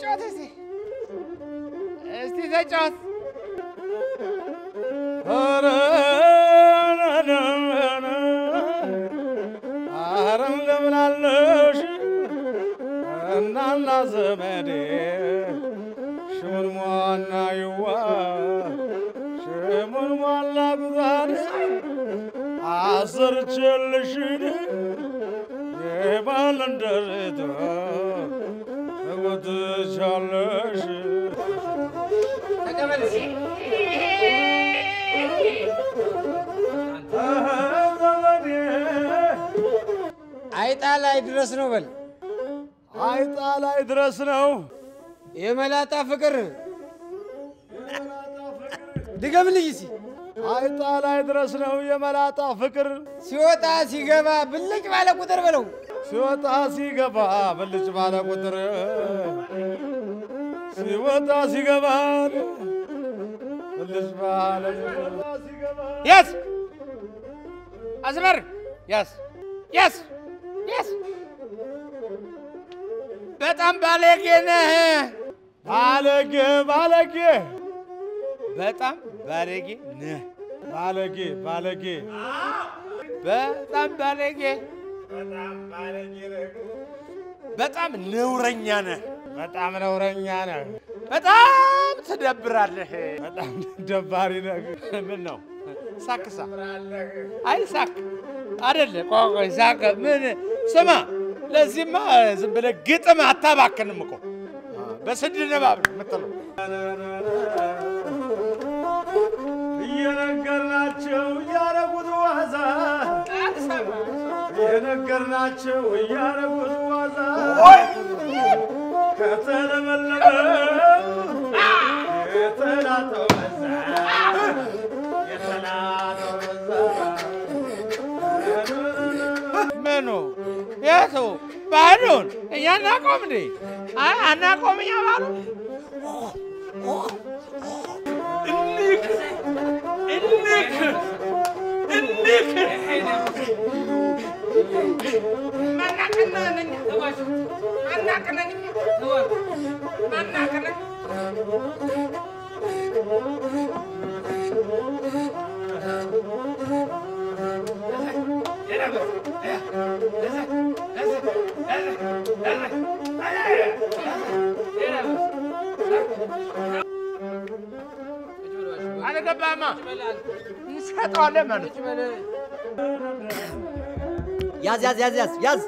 ተጫወት እስቲ ተጫወት አረም ለምናለሽ እናና ዘመዴ ሽሙንሟና ይዋ ሽሙንሟላ ጉዛን አሰርችልሽን የባለንደርቶ እወድሻለሽ ተቀበልሽ አይጣ ላይ ድረስ ነው በል አይጣ ላይ ድረስ ነው የመላጣ ፍቅር ድገምልኝ እስኪ አይጣ ላይ ድረስ ነው የመላጣ ፍቅር ሲወጣ ሲገባ ብልጭ ባለ ቁጥር በለው ሲወጣ ሲገባ ብልጭ ባለ ቁጥር ሲወጣ ሲገባ ብልጭ ባለ ቁጥር ያስ አዝመር ያስ በጣም ባለጌ ነህ ባለጌ በጣም ባለጌ ነህ ባለጌ በጣም ባለጌ በጣም ነውረኛ ነህ በጣም ትደብራለህ በጣም ደባሪ ነህ ምን ነው ሳክሳ አይ ሳክ አይደለ ቆይ ሳክ ምን ስማ ለዚህማ ዝም ብለህ ግጥም አታባክንም እኮ በስድ ንባብ የምትለው እየነገርናቸው እያረጉት ዋዛ እየነገርናቸው እያረጉት ዋዛ ከተለመለመ የተላጠው በዛ ምኑ የቱ ባህሉን እኛ እናቆም እንዴ አይ አናቆም እኛ ባህሉን አልገባማ እንሰጠዋለን ማለት ያዝ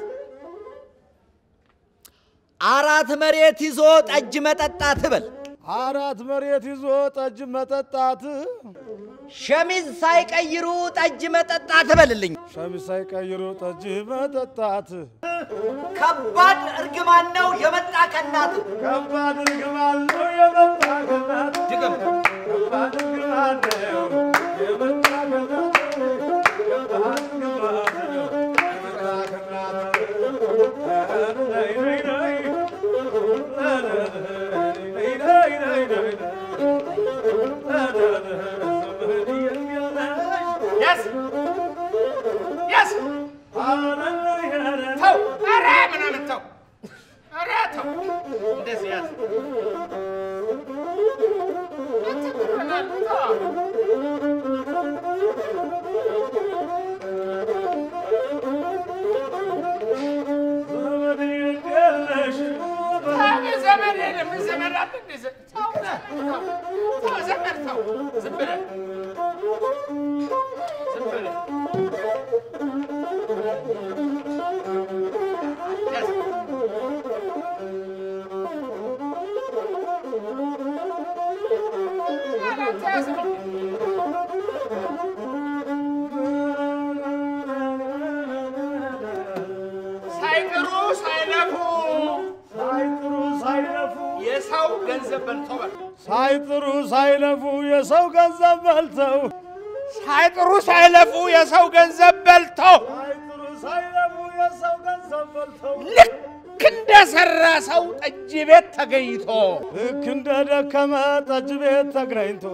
አራት መሬት ይዞ ጠጅ መጠጣት በል አራት መሬት ይዞ ጠጅ መጠጣት ሸሚዝ ሳይቀይሩ ጠጅ መጠጣት በልልኝ ሸሚዝ ሳይቀይሩ ጠጅ መጠጣት ከባድ እርግማን ነው የመጣ ከናት ከባድ እርግማን ነው የመጣ ከናት ድገም ከባድ እርግማን ነው የመጣ ከናት ከባድ እርግማን ነው የመጣ ከናት Yes! ተው ኧረ ምናምን ተው ኧረ ተው እንደዚህ ያዝ ዘመድ የለም ዘመድ አለ ተው ዘመድ ተው ዝም ብለህ የሰው ገንዘብ በልተው ሳይጥሩ ሳይለፉ የሰው ገንዘብ በልተው ሳይጥሩ ሳይለፉ የሰው ገንዘብ በልተው ልክ እንደሰራ ሰው ጠጅ ቤት ተገኝቶ ልክ እንደደከመ ጠጅ ቤት ተገኝቶ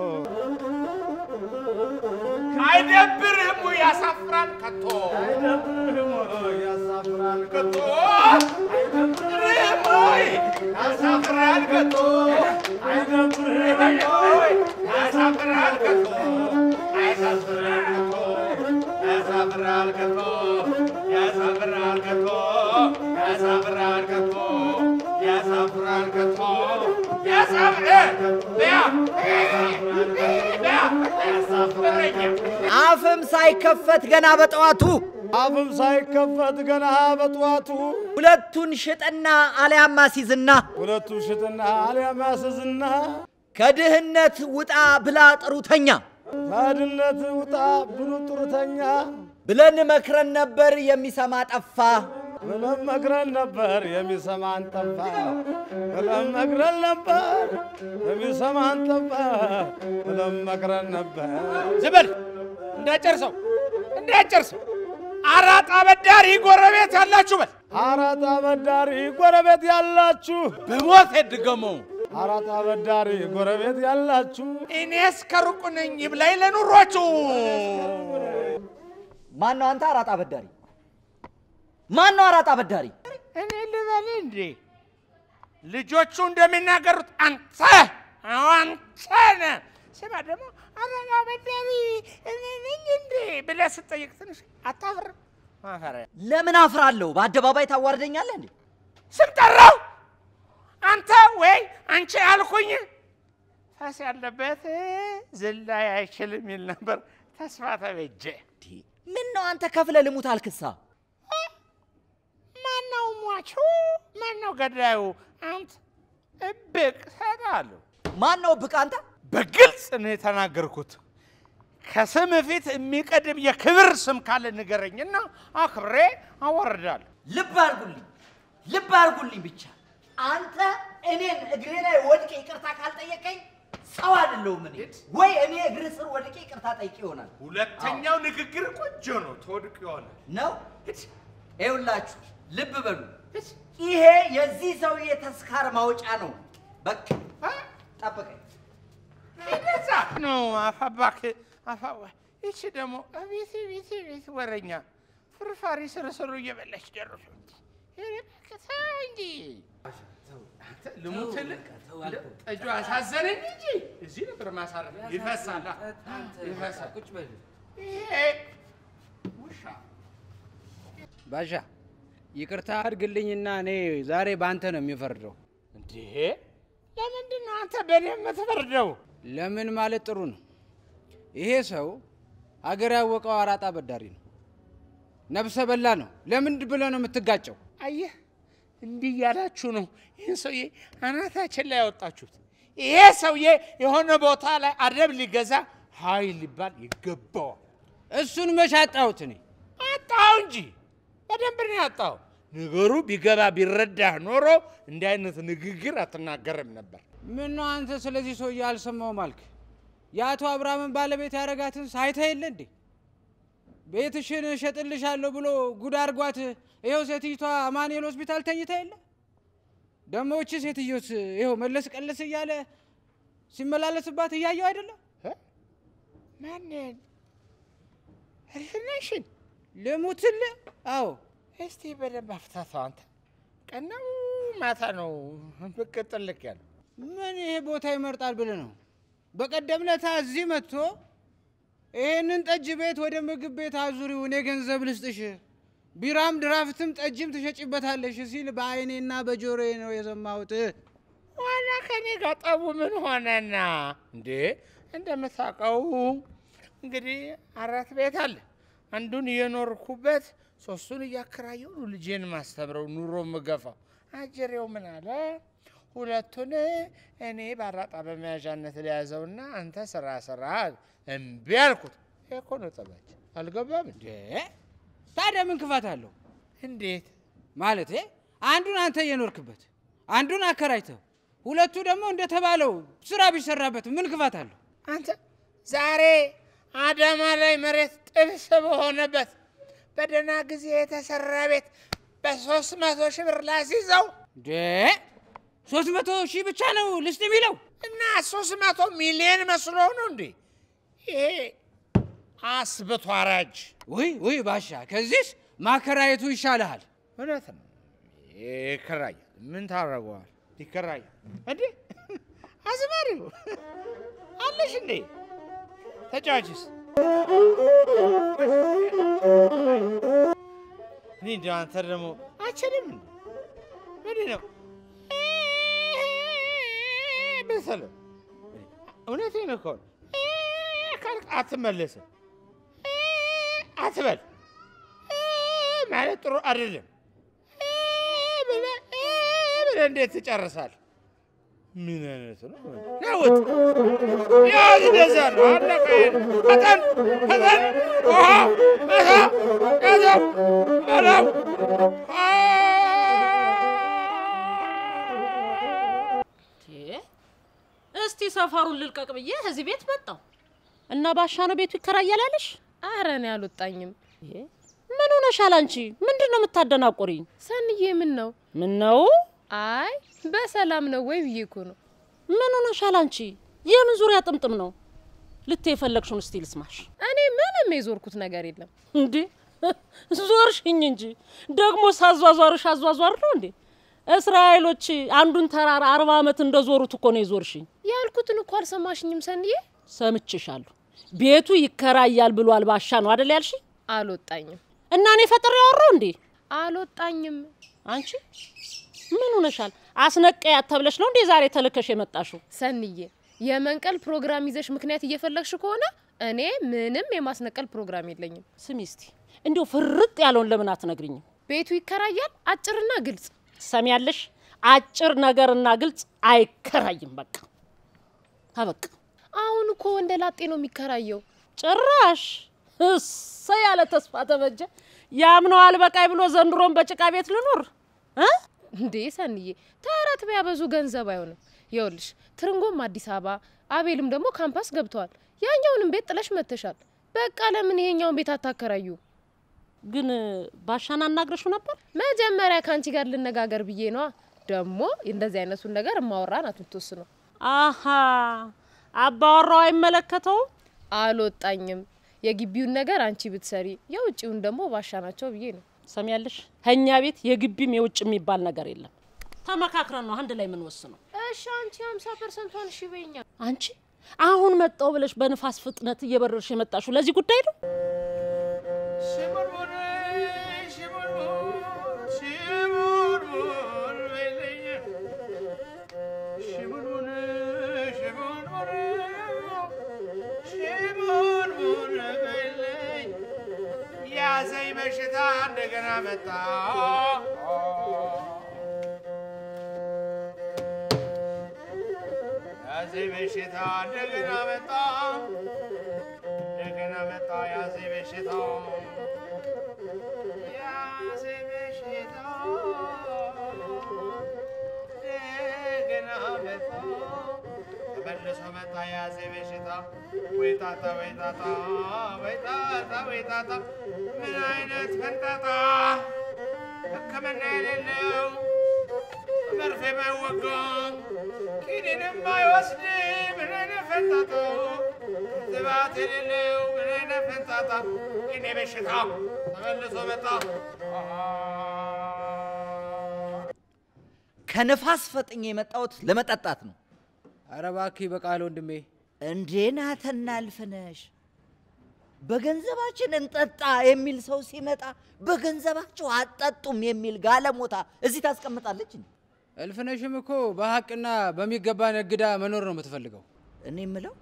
አይደብርህም ያሳፍራል ከቶ አይደብርህም ያሳፍራል ከቶ አይደብርህም ያሳፍራል ከቶ አይደብርም ወይ ያሳፍራል ከቶ ያሳፍራል ከቶ ያሳፍራል ከቶ ያሳፍራል ከቶ ያሳፍራል ከቶ ያሳፍራል ከቶ ያሳፍራል አፍም ሳይከፈት ገና በጠዋቱ አፍም ሳይከፈት ገና በጠዋቱ ሁለቱን ሽጥና አልያም አስይዝና ሁለቱን ሽጥና አልያም አስይዝና ከድህነት ውጣ ብላ ጥሩተኛ ከድህነት ውጣ ብሉ ጥሩተኛ ብለን መክረን ነበር የሚሰማ ጠፋ ብለን መክረን ነበር የሚሰማን ጠፋ ብለን መክረን ነበር የሚሰማን ጠፋ ብለን መክረን ነበር ዝም እንዳጨርሰው አራጣ አበዳሪ ጎረቤት ያላችሁ በል አራጣ አበዳሪ ጎረቤት ያላችሁ በሞት ድገመው አራጣ አበዳሪ ጎረቤት ያላችሁ እኔስ ከሩቅ ነኝ ይብላኝ ለኑሯችሁ ማን ነው አንተ አራጣ አበዳሪ ማን ነው አራጣ አበዳሪ እኔ ልበል እንዴ ልጆቹ እንደሚናገሩት አንተ ነህ ስማ ደግሞ አራጣ አበዳሪ እኔ ነኝ እንዴ ብለህ ስትጠይቅ ትንሽ አታፍርም ማፈሪያ ለምን አፍራለሁ በአደባባይ ታዋርደኛለህ እንዴ ስም ጠራው አንተ ወይ አንቺ አልኩኝ ፋስ ያለበት ዝላይ አይችልም ይል ነበር ተስፋ ተበጀ ምን ነው አንተ ከፍለ ልሙት አልክሳ ማነው ሟቹ ማነው ገዳዩ አንተ እብቅ ሰዳሉ ማነው እብቅ አንተ በግልጽ ነው የተናገርኩት ከስም ፊት የሚቀድም የክብር ስም ካለ ንገረኝና አክብሬ አወርዳለሁ ልብ አርጉልኝ ብቻ አንተ እኔን እግሬ ላይ ወድቄ ይቅርታ ካልጠየቀኝ ሰው አይደለሁም እኔ ወይ እኔ እግር ስር ወድቄ ይቅርታ ጠይቄ ይሆናል ሁለተኛው ንግግር ቆንጆ ነው ተወድቅ ይሆናል ነው ይኸውላችሁ ልብ በሉ ይሄ የዚህ ሰውዬ ተስካር ማውጫ ነው በቃ ጠብቀኝ እንደዛ ነው አፋባክ አፋዋ እቺ ደግሞ አቤት ወረኛ ፍርፋሪ ስርስሩ እየበላች ደረሱ እንጂ ልሙትል ጠጁ አሳዘነኝ እንጂ እዚህ ነበር ማሳረፍ ይፈሳል ቁጭ በል ውሻ ባሻ ይቅርታ አድርግልኝና እኔ ዛሬ ባንተ ነው የሚፈርደው እንዴ ለምንድን ነው አንተ በእኔ የምትፈርደው ለምን ማለት ጥሩ ነው ይሄ ሰው አገር ያወቀው አራጣ አበዳሪ ነው ነብሰ በላ ነው ለምን ብለህ ነው የምትጋጨው አየህ እንዲህ ያላችሁ ነው ይሄን ሰውዬ አናታችን ላይ ያወጣችሁት ይሄ ሰውዬ የሆነ ቦታ ላይ አደብ ሊገዛ ኃይል ሊባል ይገባዋል እሱን መሻጣውት እኔ አጣው እንጂ በደንብ ነው ያጣው ነገሩ ቢገባ ቢረዳህ ኖሮ እንዲህ አይነት ንግግር አትናገርም ነበር ምን ነው አንተ ስለዚህ ሰውዬ አልሰማው ማልክ ያቶ አብርሃምን ባለቤት ያረጋትን ሳይታ የለ እንዴ ቤትሽን ሸጥልሻለሁ ብሎ ጉድ አርጓት ይሄው ሴትይቷ አማኑኤል ሆስፒታል ተኝታ የለ ደሞ እቺ ሴትዮስ ይሄው መለስ ቀለስ እያለ ሲመላለስባት እያየው አይደለም ማንን እርሽነሽን ልሙትል አዎ እስቲ በደንብ አፍታታው አንተ ቀናው ማታ ነው ብቅ ጥልቅ ያለው ምን ይሄ ቦታ ይመርጣል ብለ ነው በቀደም ለታ እዚህ መጥቶ ይሄንን ጠጅ ቤት ወደ ምግብ ቤት አዙሪው እኔ ገንዘብ ልስጥሽ ቢራም ድራፍትም ጠጅም ትሸጪበታለሽ ሲል በአይኔና በጆሮዬ ነው የሰማሁት ዋና ከኔ ጋር ጠቡ ምን ሆነና እንዴ እንደምታውቀው እንግዲህ አራት ቤት አለ አንዱን የኖርኩበት ሶስቱን እያከራየው ልጄን ማስተምረው ኑሮ መገፋው አጀሬው ምን አለ ሁለቱን እኔ ባራጣ በመያዣነት ለያዘውና አንተ ስራ እምቢ አልኩት እኮ ነው ጠባች አልገባም እንዴ ታዲያ ምን ክፋት አለው እንዴት ማለት አንዱን አንተ የኖርክበት አንዱን አከራይተው ሁለቱ ደግሞ እንደተባለው ስራ ቢሰራበት ምን ክፋት አለው አንተ ዛሬ አዳማ ላይ መሬት ጥብስ በሆነበት በደና ጊዜ የተሰራ ቤት በ300 ሺህ ብር ላስይዘው እንዴ 300 ሺህ ብቻ ነው ልስጥ የሚለው እና 300 ሚሊዮን መስሎ ነው እንዴ ይሄ አስብቶ አራጅ ወይ ባሻ ከዚህስ ማከራየቱ ይሻላል እውነት ነው ይከራያል። ምን ታረጋዋል? ይከራያል እንዴ? አዝማሪው አለሽ እንዴ? ተጫዋችስ እኔ እንደው አንተ ደግሞ አችልም ምንድን ነው መሰለህ? እውነቴን እኮ ካልክ አትመለስም አትበል ማለት ጥሩ አይደለም። ብለህ እንዴት ትጨርሳለህ? ምን አይነት ነው? ናውጥ ያው እንደዛ ነው። አለቀ። ፈጠን ውሃ ያዘው አላው እስቲ ሰፈሩን ልልቀቅ ብዬ እዚህ ቤት መጣሁ እና ባሻ ነው ቤቱ ይከራያል አለሽ? ኧረ እኔ አልወጣኝም። ምን ሆነሻል አንቺ? ምንድነው የምታደናቆሪኝ? ሰንዬ ምን ነው? ምን ነው? አይ በሰላም ነው ወይ ብዬ እኮ ነው። ምን ሆነሻል አንቺ? የምን ዙሪያ ጥምጥም ነው? ልትይ የፈለግሽውን እስቲ ልስማሽ። እኔ ምንም የዞርኩት ነገር የለም። እንዴ ዞርሽኝ እንጂ ደግሞ ሳዟዟርሽ አዟዟር ነው እንዴ? እስራኤሎች አንዱን ተራራ 40 ዓመት እንደዞሩት እኮ ነው ይዞርሽኝ። ያልኩትን እኮ አልሰማሽኝም ሰንዬ? ሰምቼሻለሁ። ቤቱ ይከራያል ብሏል ባሻ ነው አይደል ያልሽኝ? አልወጣኝም። እና እኔ ፈጥሬ ያወራው እንዴ? አልወጣኝም። አንቺ ምን ሆነሻል? አስነቀያት ተብለሽ ነው እንዴ ዛሬ ተልከሽ የመጣሽው? ሰንዬ የመንቀል ፕሮግራም ይዘሽ ምክንያት እየፈለግሽ ከሆነ እኔ ምንም የማስነቀል ፕሮግራም የለኝም። ስሚ እስቲ እንዴው ፍርጥ ያለውን ለምን አትነግሪኝም? ቤቱ ይከራያል አጭርና ግልጽ። ሰሚያለሽ? አጭር ነገርና ግልጽ አይከራይም። በቃ አበቃ። አሁን እኮ ወንደ ላጤ ነው የሚከራየው። ጭራሽ ያለ ተስፋ ተበጀ ያምነዋል በቃይ ብሎ ዘንድሮን በጭቃ ቤት ልኑር እንዴ? ሰንዬ ተረት ቢያበዙ ገንዘብ አይሆንም። ይኸውልሽ ትርንጎም አዲስ አበባ አቤልም ደግሞ ካምፓስ ገብተዋል። ያኛውንም ቤት ጥለሽ መተሻል። በቃ ለምን ይሄኛውን ቤት አታከራዩ? ግን ባሻና አናግረሽው ነበር? መጀመሪያ ካንቺ ጋር ልነጋገር ብዬ ነው። ደግሞ እንደዚህ አይነቱን ነገር ማወራን አትተወስነው። አሃ አባወራው አይመለከተው? አልወጣኝም። የግቢውን ነገር አንቺ ብትሰሪ የውጪውን ደግሞ ባሻናቸው ብዬ ነው። ሰሚያለሽ? ሀኛ ቤት የግቢም የውጭ የሚባል ነገር የለም። ተመካክረን ነው አንድ ላይ ምን ወስነው። እሺ አንቺ 50%ን እሺ በይኛ። አንቺ አሁን መጣው ብለሽ በንፋስ ፍጥነት እየበረርሽ የመጣሽው ለዚህ ጉዳይ ነው? ያዘኝ በሽታ እንደገና መጣ። ያዘኝ በሽታ እንደገና መጣ። እንደገና መጣ ያዘኝ በሽታ። ያዘኝ በሽታ እንደገና መጣ። ተመልሶ መጣ ያዘኝ በሽታ። ወይ ጣጣ ወይ ጣጣ ወይ ጣጣ ወይ ጣጣ ምን አይነት ፈንጣጣ! ሕክምና የሌለው መርፌ ማይወጋ ኪኒንም ማይወስድ ምን አይነት ፈንጣጣ! ክትባት የሌለው ምን አይነት ፈንጣጣ! የኔ በሽታ ተመልሶ መጣ። ከነፋስ ፈጥኜ የመጣሁት ለመጠጣት ነው። ኧረ እባክህ ይበቃል ወንድሜ። እንዴ ናተና አልፈነሽ በገንዘባችን እንጠጣ የሚል ሰው ሲመጣ በገንዘባቸው አጠጡም የሚል ጋለሞታ እዚህ ታስቀምጣለች። እልፍነሽም እኮ በሐቅና በሚገባ ነግዳ መኖር ነው የምትፈልገው። እኔ የምለው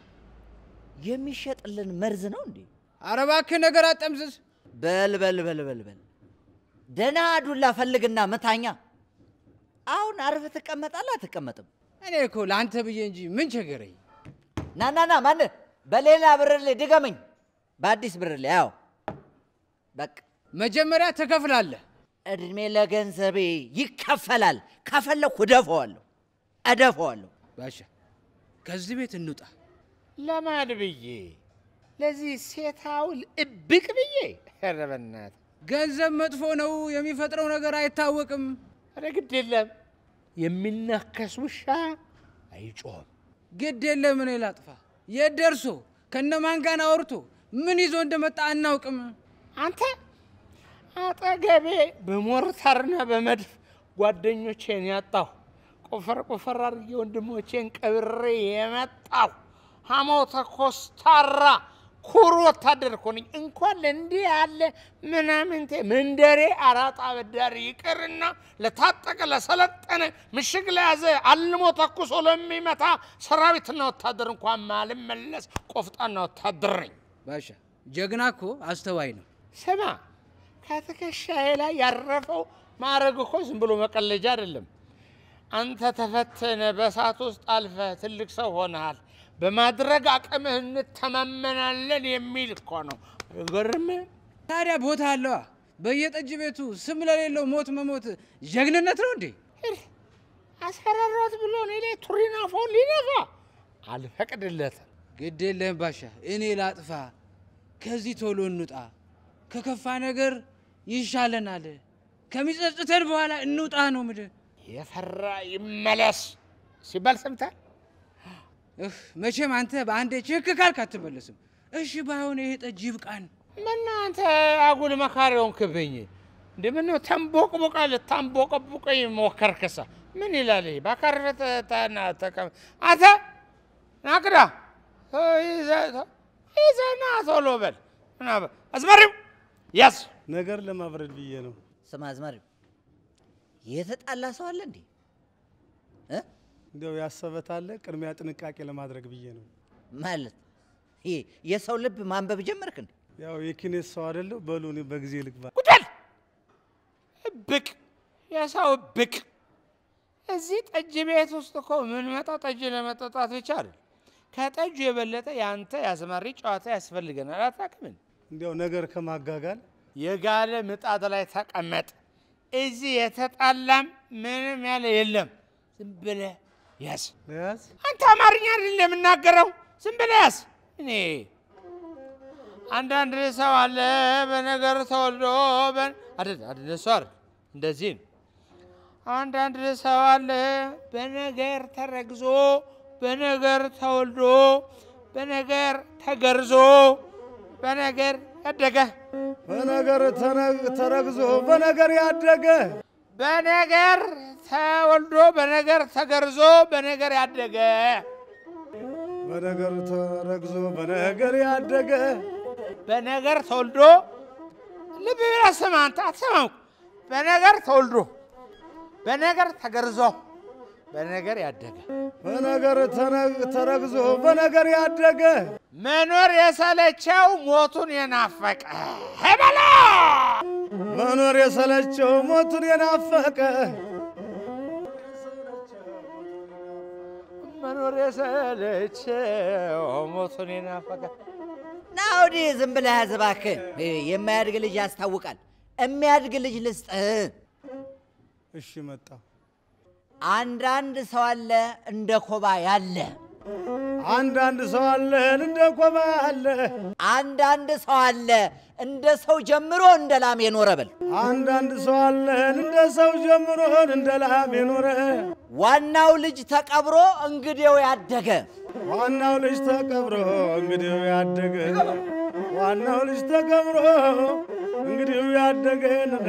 የሚሸጥልን መርዝ ነው እንዴ? ኧረ እባክህ ነገር አጠምዝዝ። በል ደህና ዱላ ፈልግና መታኛ። አሁን አርፍ ትቀመጣለህ አትቀመጥም? እኔ እኮ ለአንተ ብዬ እንጂ ምን ቸገረኝ። ና ማን በሌላ ብርሌ ድገመኝ። በአዲስ ብርሌ ያው በቃ መጀመሪያ ተከፍላለህ። እድሜ ለገንዘቤ ይከፈላል። ከፈለኩ እደፈዋለሁ። ባሻ ከዚህ ቤት እንውጣ። ለማን ብዬ? ለዚህ ሴታውል እብቅ ብዬ? ኧረ በእናትህ ገንዘብ መጥፎ ነው፣ የሚፈጥረው ነገር አይታወቅም። ኧረ ግድ የለም የሚናከስ ውሻ አይጮህም። ግድ የለም እኔ ላጥፋ። የት ደርሶ ከነማን ጋር አውርቶ ምን ይዞ እንደመጣ አናውቅም። አንተ አጠገቤ በሞርታርና በመድፍ ጓደኞቼን ያጣሁ ቆፈር አድርጌ ወንድሞቼን ቀብሬ የመጣሁ ሐሞተ ኮስታራ ኩሩ ወታደር እኮ ነኝ። እንኳን ለእንዲህ ያለ ምናምንቴ መንደሬ አራጣ በዳሪ ይቅርና ለታጠቀ ለሰለጠነ ምሽግ ለያዘ አልሞ ተኩሶ ለሚመታ ሰራዊትና ወታደር እንኳን ማልመለስ ቆፍጣና ወታደር ነኝ። ባሻ ጀግና እኮ አስተዋይ ነው። ስማ ከትከሻዬ ላይ ያረፈው ማዕረግ እኮ ዝም ብሎ መቀለጃ አይደለም። አንተ ተፈተነ በእሳት ውስጥ አልፈህ ትልቅ ሰው ሆነሃል። በማድረግ አቅምህ እንተማመናለን የሚል እኮ ነው። አይገርምም? ታዲያ ቦታ አለዋ። በየጠጅ ቤቱ ስም ለሌለው ሞት መሞት ጀግንነት ነው እንዴ? አስፈራራት ብሎ እኔ ላይ ቱሪናፎን ሊነፋ አልፈቅድለትም። ግድ የለህም ባሻ፣ እኔ ላጥፋ። ከዚህ ቶሎ እንውጣ። ከከፋ ነገር ይሻለናል። ከሚጸጽተን በኋላ እንውጣ ነው ምድ የፈራ ይመለስ ሲባል ሰምተሃል? መቼም አንተ በአንዴ ችክ ካልክ አትመለስም። እሺ ባይሆን ይሄ ጠጅ ይብቃን። ምን አንተ አጉል መካሪውን ክብኝ እንደምን ተንቦቅቦቃ ለታንቦቅቦቀኝ ሞከርከሳ ምን ይላል? ባካረተ ታና ተቀም አታ ናቅዳ ይዘና ቶሎ በል እና አዝመሪው ያስ ነገር ለማብረድ ብዬ ነው። ስማ አዝመሪው የተጣላ ሰው አለ እንዴ? እንደው ያሰበታለ ቅድሚያ ጥንቃቄ ለማድረግ ብዬ ነው። ማለት የሰው ልብ ማንበብ ጀመርክ እንዴ? ያው የኪኔስ ሰው አይደለም። በሉ እኔ በጊዜ ልግባ። ቁጥል ብቅ የሰው ብቅ እዚህ ጠጅ ቤት ውስጥ እኮ ምን መጣ ጠጅ ለመጠጣት ብቻ አይደል? ከጠጁ የበለጠ ያንተ ያዝማሪ ጨዋታ ያስፈልገናል። አታውቅም? እንዲያው ነገር ከማጋጋል የጋለ ምጣድ ላይ ተቀመጥ። እዚህ የተጣላም ምንም ያለ የለም። ዝም ብለህ ያዝ። ያዝ። አንተ አማርኛ አይደል የምናገረው? ዝም ብለህ ያዝ። እኔ አንዳንድ ሰው አለ በነገር ተወልዶ አይደል ሷር እንደዚህ ነው። አንዳንድ ሰው አለ በነገር ተረግዞ በነገር ተወልዶ በነገር ተገርዞ በነገር ያደገ በነገር ተረግዞ በነገር ያደገ በነገር ተወልዶ በነገር ተገርዞ በነገር ያደገ በነገር ተረግዞ በነገር ያደገ በነገር ተወልዶ ልብ ብለህ ስማ። አንተ አትሰማም? በነገር ተወልዶ በነገር ተገርዞ በነገር ያደገ በነገር ተረግዞ በነገር ያደገ መኖር የሰለቸው ሞቱን የናፈቀ ሄበላ መኖር የሰለቸው ሞቱን የናፈቀ መኖር የሰለቸው ሞቱን የናፈቀ ናውዲ ዝም ብለህ ያዝ እባክህ። የማያድግ ልጅ ያስታውቃል። የሚያድግ ልጅ ልስጥህ። እሺ መጣሁ። አንዳንድ ሰው አለ እንደ ኮባ ያለ። አንዳንድ ሰው አለ እንደ ኮባ ያለ። አንዳንድ ሰው አለ እንደ ሰው ጀምሮ እንደ ላም የኖረ በል። አንዳንድ ሰው አለ እንደ ሰው ጀምሮ እንደ ላም የኖረ። ዋናው ልጅ ተቀብሮ እንግዲው ያደገ። ዋናው ልጅ ተቀብሮ እንግዲው ያደገ። ዋናው ልጅ ተቀብሮ እንግዲው ያደገ።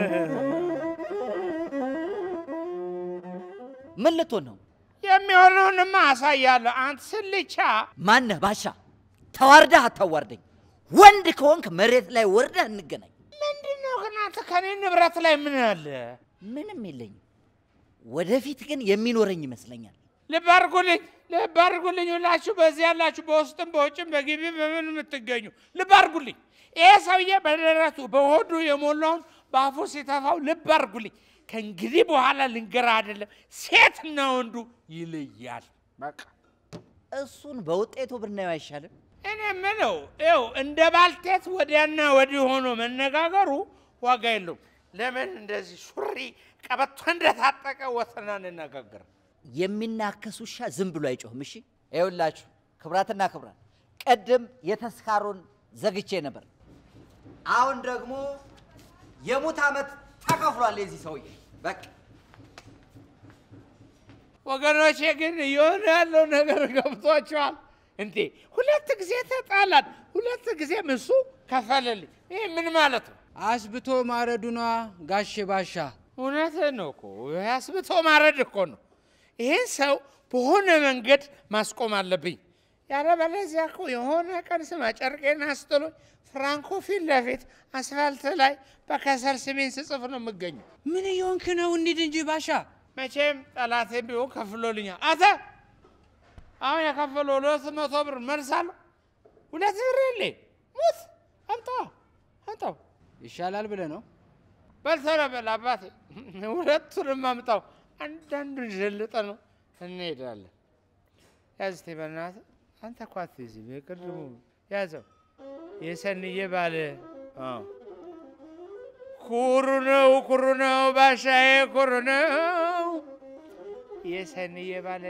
ምን ልትሆን ነው? የሚሆነውንማ አሳያለሁ። አንተ ስልቻ ማነህ ባሻ? ተዋርደህ አታዋርደኝ። ወንድ ከሆንክ መሬት ላይ ወርደህ እንገናኝ። ምንድነው ግን አንተ ከኔ ንብረት ላይ ምን አለ? ምንም የለኝም። ወደፊት ግን የሚኖረኝ ይመስለኛል። ልብ አድርጉልኝ ሁላችሁ በዚህ ያላችሁ በውስጥም በውጭም በግቢም በምን የምትገኙ ልብ አድርጉልኝ። ይሄ ሰውዬ በደረቱ በሆዱ የሞላውን በአፉ ሲተፋው ልብ አድርጉልኝ። ከእንግዲህ በኋላ ልንገራ አይደለም ሴትና ወንዱ ይለያል። በቃ እሱን በውጤቱ ብናየው አይሻልም? እኔ የምለው ይኸው እንደ ባልቴት ወዲያና ወዲህ ሆኖ መነጋገሩ ዋጋ የለውም። ለምን እንደዚህ ሱሪ ቀበቶ እንደታጠቀ ወተና እንነጋገር። የሚናከስ ውሻ ዝም ብሎ አይጮህም። እሺ ይኸውላችሁ ክብራትና ክብራት፣ ቀደም የተስካሩን ዘግቼ ነበር። አሁን ደግሞ የሙት ዓመት ተከፍሏል የዚህ ሰውዬ። በቃ ወገኖቼ ግን የሆነ ያለው ነገር ገብቷቸዋል እንዴ? ሁለት ጊዜ ተጣላን፣ ሁለት ጊዜ እሱ ከፈለልኝ። ይሄ ምን ማለት ነው? አስብቶ ማረዱኗ ጋሼ ባሻ እውነትህን ነው እኮ አስብቶ ማረድ እኮ ነው። ይሄን ሰው በሆነ መንገድ ማስቆም አለብኝ። ያለበለዚያ እኮ የሆነ ቀን ስማ ጨርቄን አስጥሎኝ ፍራንኮ ፊት ለፊት አስፋልት ላይ በከሰል ስሜን ስጽፍ ነው የምገኘው። ምን እየሆንክ ነው? እንሂድ እንጂ ባሻ። መቼም ጠላቴም ቢሆን ከፍሎልኛል። አንተ አሁን የከፈለው 200 ብር መልሳለሁ። 2 ብር የለኝ ሙት አምጣው ይሻላል ብለህ ነው? በልተህ በል አባቴ። ሁለቱንም አምጣው። አንዳንዱን ጀልጠ ነው እንሄዳለን። ያዝ እስቲ በእናትህ አንተ እኮ አትይዝም። የቅድሙ ያዘው የሰንዬ ባለ ኩሩ ነው ባሻዬ ኩሩ ነው የሰንዬ ባለ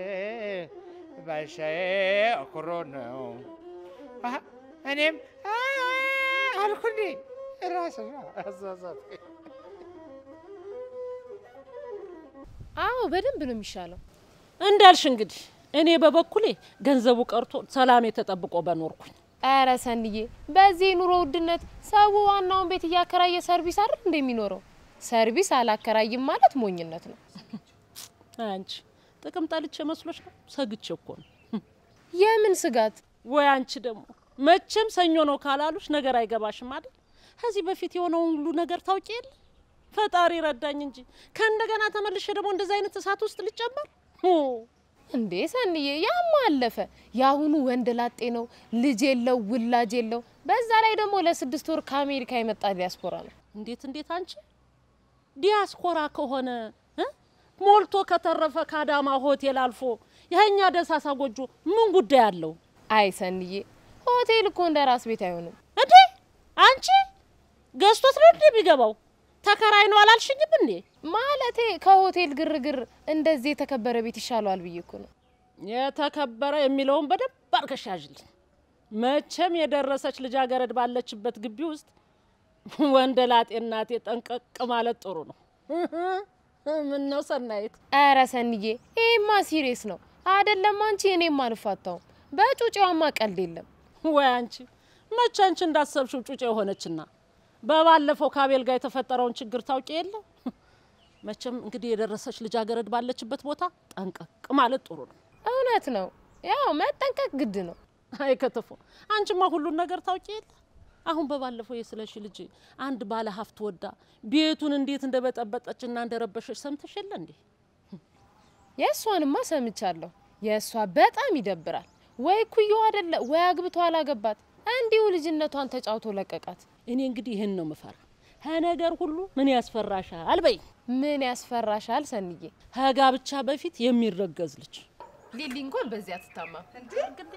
ባሻዬ ኩሩ ነው። እኔም አልኩ እንዴ ራስህ አዛዛት። አዎ በደንብ ነው የሚሻለው። እንዳልሽ እንግዲህ እኔ በበኩሌ ገንዘቡ ቀርቶ ሰላም የተጠብቆ በኖርኩኝ። ኧረ ሰንዬ በዚህ ኑሮ ውድነት ሰው ዋናውን ቤት እያከራየ ሰርቪስ አይደል እንደሚኖረው? ሰርቪስ አላከራይም ማለት ሞኝነት ነው። አንቺ ጥቅም ጠልቼ መስሎሽ ነው? ሰግቼ እኮ ነው። የምን ስጋት? ወይ አንቺ ደግሞ መቼም ሰኞ ነው ካላሉሽ ነገር አይገባሽም አይደል? ከዚህ በፊት የሆነውን ሁሉ ነገር ታውቂ የለ? ፈጣሪ ረዳኝ እንጂ ከእንደገና ተመልሼ ደግሞ እንደዛ አይነት እሳት ውስጥ ልጨመር እንዴ? ሰንዬ ያማ አለፈ። ያሁኑ ወንድ ላጤ ነው፣ ልጅ የለው፣ ውላጅ የለው። በዛ ላይ ደግሞ ለ6 ወር ከአሜሪካ የመጣ ዲያስፖራ ነው። እንዴት አንቺ ዲያስፖራ ከሆነ ሞልቶ ከተረፈ ካዳማ ሆቴል አልፎ የኛ ደሳሳ ጎጆ ምን ጉዳይ አለው? አይ ሰንዬ ሆቴል እኮ እንደ ራስ ቤት አይሆንም እንዴ? አንቺ ገዝቶት ነው እንዴ የሚገባው? ተከራይ ነው አላልሽኝም እንዴ? ማለቴ ከሆቴል ግርግር እንደዚህ የተከበረ ቤት ይሻላል ብዬ እኮ ነው። የተከበረ የሚለውን በደንብ አርገሽ ያዥልኝ። መቼም የደረሰች ልጃገረድ ባለችበት ግቢ ውስጥ ወንደላጤ እናቴ ጠንቀቅ ማለት ጥሩ ነው። ምን ነው ሰናይት? ኧረ ሰንዬ ይሄማ ሲሪየስ ነው አይደለም? አንቺ እኔም አልፋታውም። በጩጬዋማ ቀልድ የለም። ወይ አንቺ መቼ አንቺ እንዳሰብሽው ጩጬ ሆነችና በባለፈው ካቤል ጋር የተፈጠረውን ችግር ታውቂ የለ? መቼም እንግዲህ የደረሰች ልጃገረድ ባለችበት ቦታ ጠንቀቅ ማለት ጥሩ ነው። እውነት ነው፣ ያው መጠንቀቅ ግድ ነው። አይ ከተፎ አንቺማ ሁሉን ነገር ታውቂ የለ? አሁን በባለፈው የስለሽ ልጅ አንድ ባለ ሀብት ወዳ ቤቱን እንዴት እንደበጠበጠችና እንደረበሸች ሰምተሽ የለ እንዴ? የሷንማ ሰምቻለሁ። የሷ በጣም ይደብራል። ወይ ኩዮ አይደለ ወይ አግብቶ አላገባት፣ እንዲሁ ልጅነቷን ተጫውቶ ለቀቃት። እኔ እንግዲህ ይሄን ነው መፈራ። ነገር ሁሉ ምን ያስፈራሻል በይ? ምን ያስፈራሻል ሰንዬ? ከጋብቻ በፊት የሚረገዝ ልጅ። ሊሊ እንኳን በዚያ አትታማም እንዴ?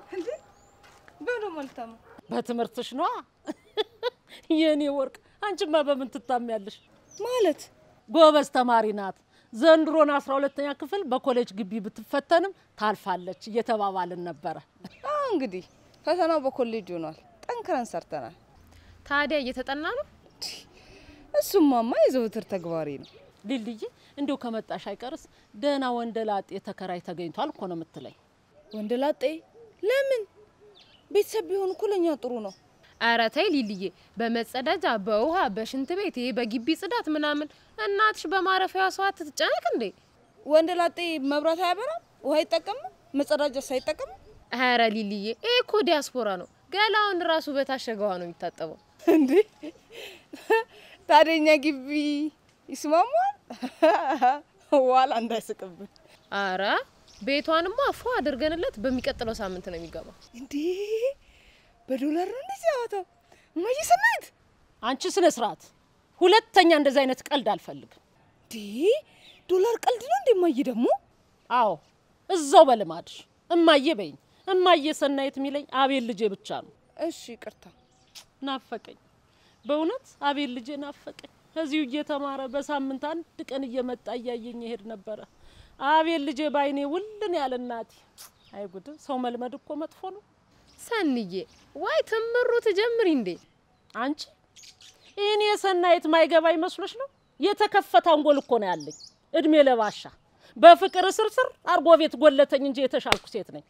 በደሞልታማ በትምህርትሽ ነው የኔ ወርቅ። አንቺማ በምን ትታሚያለሽ? ማለት ጎበዝ ተማሪ ናት። ዘንድሮን 12ኛ ክፍል በኮሌጅ ግቢ ብትፈተንም ታልፋለች እየተባባልን ነበረ። እንግዲህ ፈተናው በኮሌጅ ሆኗል። ጠንክረን ሰርተናል። ታዲያ እየተጠና ነው? እሱማማ የዘውትር ተግባሪ ነው። ሊልዬ እንዴው ከመጣሽ አይቀርስ ደህና ወንደላጤ ተከራይ ተገኝቷል እኮ ነው የምትለኝ? ወንደላጤ ለምን? ቤተሰብ ቢሆን እኮ ለኛ ጥሩ ነው። ኧረ ተይ ሊልዬ፣ በመጸዳጃ በውሃ በሽንት ቤት በግቢ ጽዳት ምናምን እናትሽ በማረፊያዋ ሰው አትጨነቅ እንዴ? ወንደላጤ መብራት አያበራም፣ ውሃ አይጠቀምም፣ መጸዳጃ ሳይጠቀም። ኧረ ሊልዬ ይሄ እኮ ዲያስፖራ ነው። ገላውን ራሱ በታሸገ ውሃ ነው የሚታጠበው እንዴ? ታዲያ እኛ ግቢ ይስማማል? ዋላ እንዳይስቅብን። ኧረ ቤቷንማ ፎ አድርገንለት በሚቀጥለው ሳምንት ነው የሚገባው። እንዴ በዶላር ነው እንደዚህ ያወጣው? እማዬ ሰናይት አንቺ ስነ ስርዓት፣ ሁለተኛ እንደዚህ አይነት ቀልድ አልፈልግም። እንዴ ዶላር ቀልድ ነው እንዴ እማዬ? ደግሞ አዎ እዛው በልማድሽ እማዬ በይኝ። እማዬ ሰናይት የሚለኝ አቤል ልጄ ብቻ ነው። እሺ ይቅርታ። ናፈቀኝ፣ በእውነት አቤል ልጄ ናፈቀኝ። እዚሁ እየተማረ በሳምንት አንድ ቀን እየመጣ እያየኝ ይሄድ ነበረ። አቤል ልጄ ባይኔ ውልን ያለ እናቴ። አይ ጉድ! ሰው መልመድ እኮ መጥፎ ነው። ሰንዬ ወይ ትምሩ ትጀምሪ እንዴ? አንቺ እኔ ሰናይት ማይገባ ይመስልሽ ነው? የተከፈተ አንጎል እኮ ነው ያለኝ። እድሜ ለባሻ በፍቅር ስርስር አርጎ ቤት ጎለተኝ እንጂ የተሻልኩ ሴት ነኝ።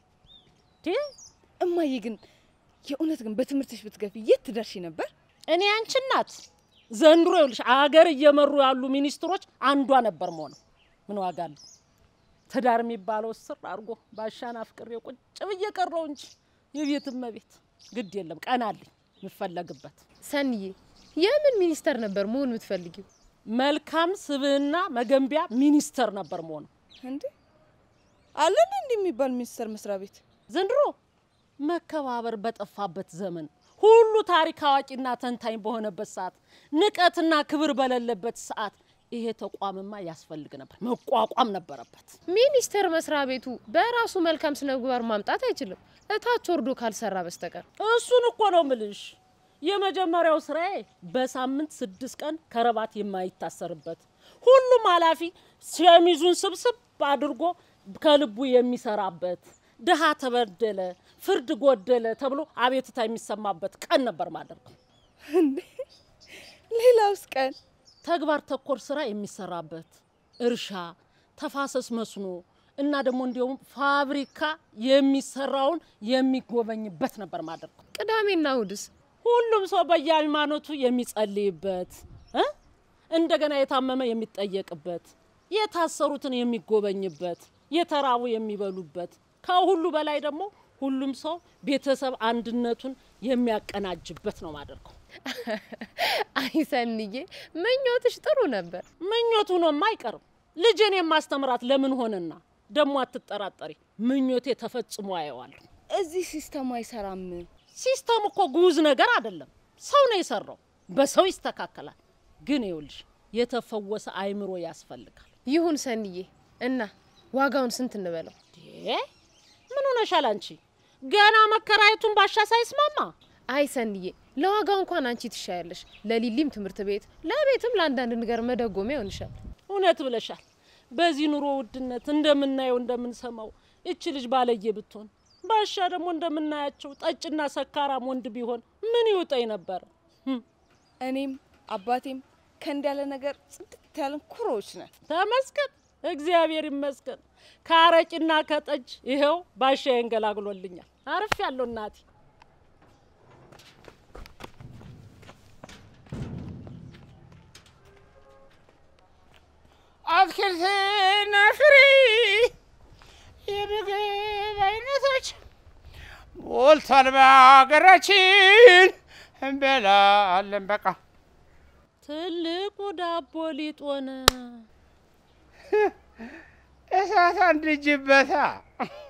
እማዬ ግን የእውነት ግን በትምህርትሽ ብትገፊ የት ትደርሺ ነበር? እኔ አንቺ እናት ዘንድሮ ይልሽ አገር እየመሩ ያሉ ሚኒስትሮች አንዷ ነበር ማለት ምን ዋጋ አለው? ትዳር የሚባለው ስር አድርጎ ባሻና ፍቅሬ ቁጭ ብዬ ቀረው እንጂ የቤትም መቤት ግድ የለም ቀናልኝ ምፈለግበት። ሰንዬ የምን ሚኒስተር ነበር መሆን የምትፈልጊው? መልካም ስብዕና መገንቢያ ሚኒስተር ነበር መሆን። እንዴ አለን እንዴ የሚባል ሚኒስተር መስሪያ ቤት? ዘንድሮ መከባበር በጠፋበት ዘመን ሁሉ ታሪክ አዋቂና ተንታኝ በሆነበት ሰዓት ንቀትና ክብር በሌለበት ሰዓት ይሄ ተቋምማ ያስፈልግ ነበር መቋቋም ነበረበት። ሚኒስተር መስሪያ ቤቱ በራሱ መልካም ስነምግባር ማምጣት አይችልም እታች ወርዶ ካልሰራ በስተቀር። እሱን እኮ ነው ምልሽ። የመጀመሪያው ስራዬ በሳምንት 6 ቀን ከረባት የማይታሰርበት ሁሉም ኃላፊ ሸሚዙን ስብስብ አድርጎ ከልቡ የሚሰራበት ደሃ ተበደለ ፍርድ ጎደለ ተብሎ አቤቱታ የሚሰማበት ቀን ነበር ማለት ነው። እንዴ ሌላውስ ቀን? ተግባር ተኮር ስራ የሚሰራበት እርሻ፣ ተፋሰስ መስኖ እና ደግሞ እንዲሁም ፋብሪካ የሚሰራውን የሚጎበኝበት ነበር ማለት ነው። ቅዳሜና እሑድስ ሁሉም ሰው በየሃይማኖቱ የሚጸልይበት እንደገና የታመመ የሚጠየቅበት የታሰሩትን የሚጎበኝበት የተራቡ የሚበሉበት ከሁሉ በላይ ደግሞ ሁሉም ሰው ቤተሰብ አንድነቱን የሚያቀናጅበት ነው ማለት ነው። አይሰንዬ ምኞትሽ ጥሩ ነበር። ምኞቱ ነው የማይቀርም። ልጄን የማስተምራት ለምን ሆነና ደሞ አትጠራጠሪ ምኞቴ ተፈጽሞ አየዋለሁ። እዚህ ሲስተም አይሰራም። ሲስተም እኮ ጉዝ ነገር አይደለም ሰው ነው የሰራው በሰው ይስተካከላል። ግን ይኸውልሽ የተፈወሰ አይምሮ ያስፈልጋል። ይሁን ሰንዬ እና ዋጋውን ስንት እንበለው? ምን ሆነሻል አንቺ? ገና መከራየቱን ባሻ ሳይስማማ? አይ ሰንዬ ለዋጋው እንኳን አንቺ ትሻያለሽ። ለሊሊም ትምህርት ቤት ለቤትም ለአንዳንድ ነገር መደጎሚያ ይሆንሻል። እውነት ብለሻል። በዚህ ኑሮ ውድነት እንደምናየው እንደምንሰማው እቺ ልጅ ባለየ ብትሆን ባሻ ደግሞ እንደምናያቸው ጠጭና ሰካራም ወንድ ቢሆን ምን ይውጣይ ነበር? እኔም አባቴም ከእንዳለ ነገር ጽድት ያለን ኩሮች ነን። ተመስገን እግዚአብሔር ይመስገን። ካረቂና ከጠጅ ይሄው ባሻ እንገላግሎልኛል። አርፍ ያለው እናቴ። አትክልትና ፍሬ የምግብ አይነቶች ሞልቷል በሀገራችን እንበላለን በቃ። ትልቁ ዳቦ ሊጥ ሆነ እሳት አንድጅበታ